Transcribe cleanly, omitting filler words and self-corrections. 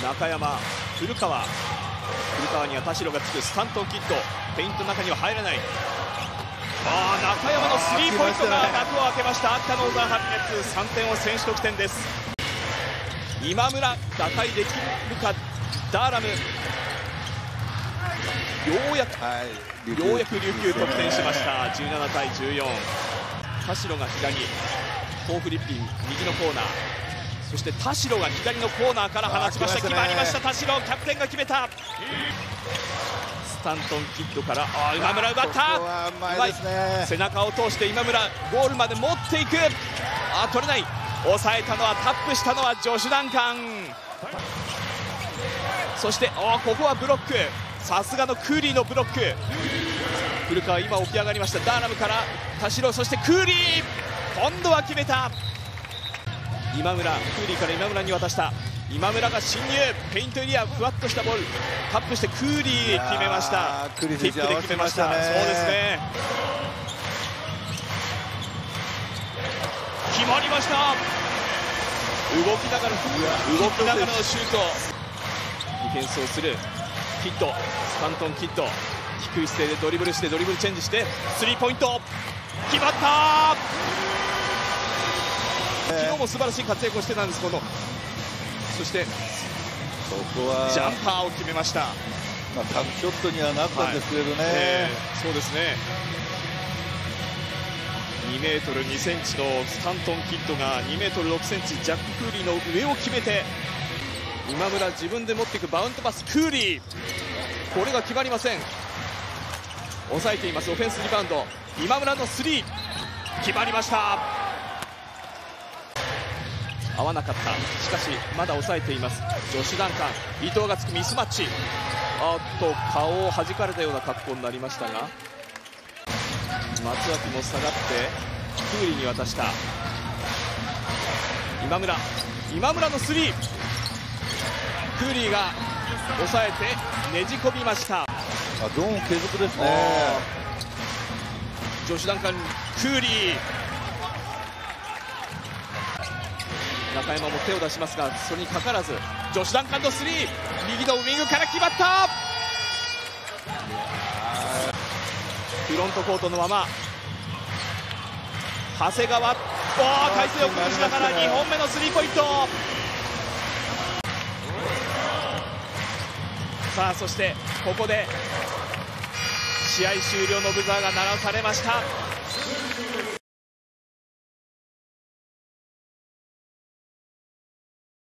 中山、古川には田代がつく。スタントンキッド、ペイントの中には入らない。中山のスリーポイントが幕を開けました。秋田ノーザンハピネッツ3点を先取得点です。今村、打開できるか。ダーラム、ようやく琉球得点しました。17対14。田代が左、コーフリッピン右のコーナー、そして田代が左のコーナーから放ちました。決まりました。田代、キャプテンが決めた。スタントンキッドから今村奪った。うまい、背中を通して今村ゴールまで持っていく。取れない。抑えたのは、タップしたのはジョシュ・ダンカン。そしてここはブロック、さすがのクーリーのブロック。古川今起き上がりました。ダーラムから田代、そしてクーリー、今度は決めた。今村、クーリーから今村に渡した。今村が侵入、ペイントエリア、ふわっとしたボールタップしてクーリー決めました。ティップで決めました。そうですね、決まりました。動きながらのシュート。ディフェンスをするキッド、スタントンキッド、低い姿勢でドリブルして、ドリブルチェンジしてスリーポイント決まった。昨日も素晴らしい活躍をしてたんです。そしてここはジャンパーを決めました。 タフショットにはなったんですけれどね、 そうですね。2メートル2センチのスタントンキッドが2メートル6センチ、ジャック・クーリーの上を決めて、今村自分で持っていくバウンドパス、クーリー、これが決まりません。抑えています。オフェンスリバウンド、今村のスリー決まりました。合わなかった。しかしまだ抑えています。ジョシュ・ダンカン、伊藤がつくミスマッチ。顔を弾かれたような格好になりましたが、松脇も下がってクーリーに渡した。今村のスリー、クーリーが抑えてねじ込みました。 ゾーン継続ですね。 ジョシュ・ダンカン、クーリー、中山も手を出しますが、それにかからずジョシュ・ダンカンのスリー、右のウイングから決まった。フロントコートのまま長谷川、体勢を崩しながら2本目のスリーポイント。さあ、そしてここで試合終了のブザーが鳴らされました。